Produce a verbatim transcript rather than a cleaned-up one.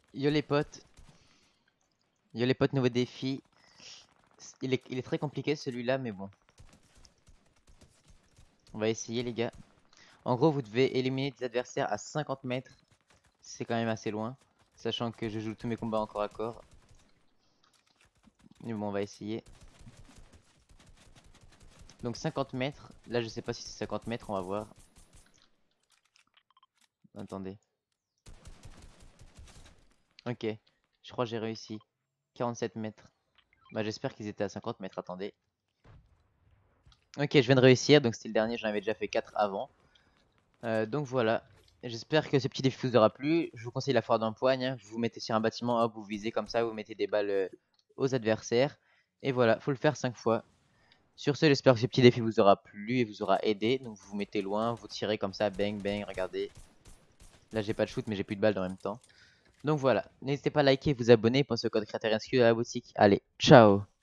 Yo les potes, yo les potes, nouveau défi. Il est, il est très compliqué celui-là, mais bon. On va essayer les gars. En gros, vous devez éliminer des adversaires à cinquante mètres. C'est quand même assez loin. Sachant que je joue tous mes combats en corps à corps. Mais bon, on va essayer. Donc cinquante mètres. Là, je sais pas si c'est cinquante mètres, on va voir. Attendez. Ok, je crois que j'ai réussi. quarante-sept mètres. Bah, j'espère qu'ils étaient à cinquante mètres. Attendez. Ok, je viens de réussir. Donc, c'était le dernier. J'en avais déjà fait quatre avant. Euh, donc voilà. J'espère que ce petit défi vous aura plu. Je vous conseille la foire d'empoigne. Hein. Vous vous mettez sur un bâtiment, hop, vous visez comme ça. Vous mettez des balles euh, aux adversaires. Et voilà, faut le faire cinq fois. Sur ce, j'espère que ce petit défi vous aura plu et vous aura aidé. Donc, vous vous mettez loin. Vous tirez comme ça. Bang, bang. Regardez. Là, j'ai pas de shoot, mais j'ai plus de balles en même temps. Donc voilà. N'hésitez pas à liker et vous abonner. Pensez au code créateur inscrit dans la boutique. Allez, ciao!